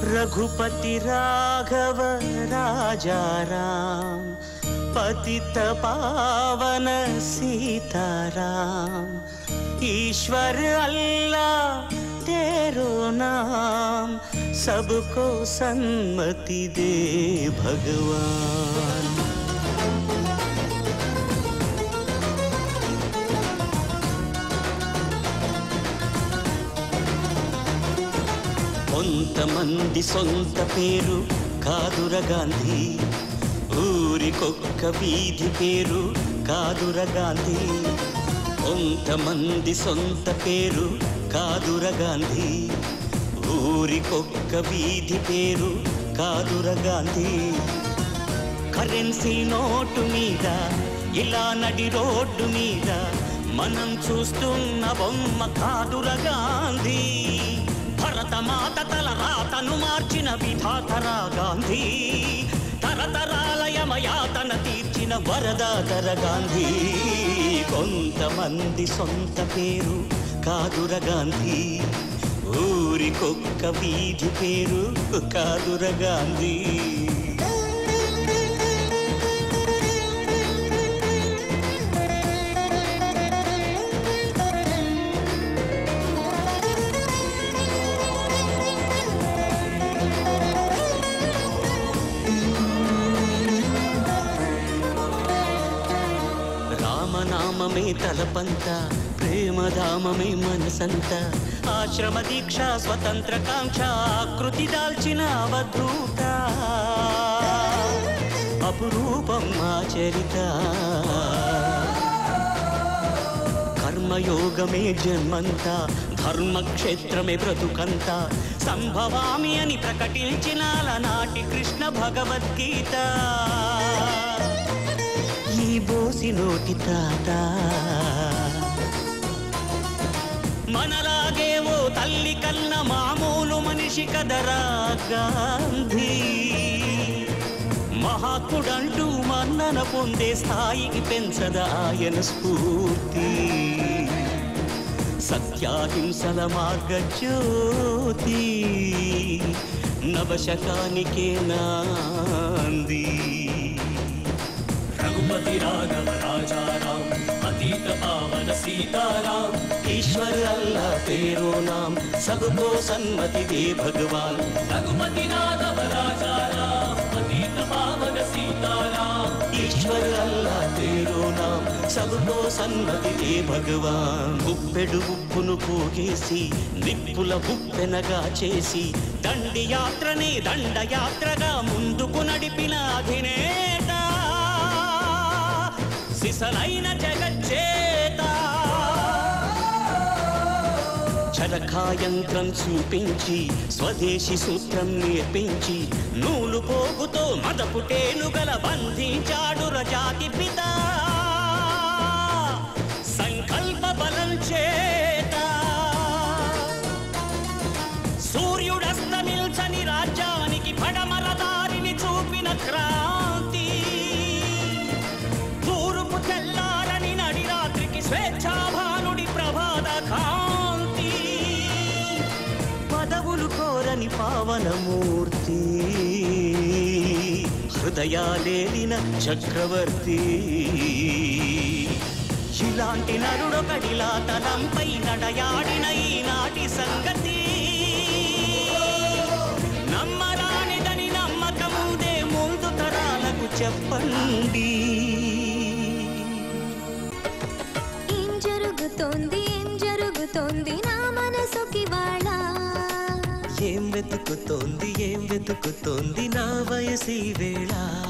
रघुपति राघव राजा राम, पतित पावन सीताराम। ईश्वर अल्लाह तेरो नाम, सबको सन्मति दे भगवान। కొంతమంది సొంత పేరు కాదుర గాంధీ, ఊరికొక్క వీధి పేరు కాదుర గాంధీ. కొంతమంది సొంత పేరు కాదుర గాంధీ, ఊరికొక్క వీధి పేరు కాదుర గాంధీ. కరెన్సీ నోటు మీద ఇలా నడి రోడ్డు మీద మనం చూస్తున్న బొమ్మ కాదుర గాంధీ. భరతమాత తల రాతను మార్చిన విధాతరా గాంధీ, తరతరాల యమయాతన తీర్చిన వరదాతర గాంధీ. కొంతమంది సొంత పేరు కాదుర గాంధీ, ఊరికొక్క వీధి పేరు కాదుర గాంధీ. రామనామమే తలపంత, ప్రేమధామమే మనసంత. ఆశ్రమ దీక్ష స్వతంత్ర కాంక్ష ఆకృతి దాల్చిన అవధూత, అపురూపం ఆచరిత. కర్మయోగమే జన్మంతా, ధర్మక్షేత్రమే బ్రతుకంత. సంభవామి అని ప్రకటించిన నాటి కృష్ణ భగవద్గీత. ఈ బోసి నోటి తాత మనలాగే ఓ తల్లి కన్న మామూలు మనిషి కదరా గాంధీ. మహాత్ముడంటూ మన్నన పొందే స్థాయికి పెంచద ఆయన స్ఫూర్తి. సత్యాహింసల మార్గజ్యోతి, నవశకానికే నాంది. रघुपति राघव राजा राम, पतित पावन सीताराम। ईश्वर अल्लाह तेरो नाम, सबको सन्मति दे भगवान। रघुपति राघव राजा राम, पतित पावन सीताराम। ईश्वर अल्लाह तेरो नाम, सबको सन्मति दे भगवान। గుప్పెడు ఉప్పును పోగేసి నిప్పుల ఉప్పెనగా చేసి దండి యాత్రనే దండయాత్రగా ముందుకు నడిపిన అధినేత, సిసలైన జగజ్జేత. చరకాయంత్రం చూపించి స్వదేశీ సూత్రం నేర్పించి నూలు పోగుతో మదపుటేనుగల బంధించాడు రజాతి పిత. సంకల్ప బలం చేత సూర్యుడస్తమిల్చని రాజ్యానికి పడమర దారిని చూపిన క్రాంతి. తూర్పు తెల్లారని నడి రాత్రికి స్వేచ్ఛాభానుడి ప్రభాత కాంతి. పదవులు కోరని పావనమూర్తి, హృదయాలేలిన చక్రవర్తి. ఇలాంటి నరుడొకడిలా తలంపై నడయాడిన ఈనాటి సంగతి నమ్మరానిదని నమ్మకముదే ముందు తరాలకు చెప్పండి. ఏం జరుగుతోంది నా మనసుకి వాళ్ళ? ఏం వెతుకుతోంది నా వయసి వేళ?